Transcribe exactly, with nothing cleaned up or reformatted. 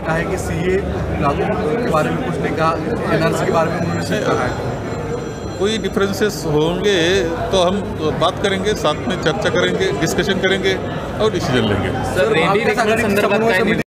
लगता है कि सीए लागू के बारे में कुछ नहीं कहा, एनआरसी के बारे में उन्होंने सिर्फ कहा है। कोई डिफरेंसेस होंगे तो हम बात करेंगे, साथ में चर्चा करेंगे, डिस्कशन करेंगे और डिसीजन लेंगे। सर, रेड्डी रेगनर संदर्भात काय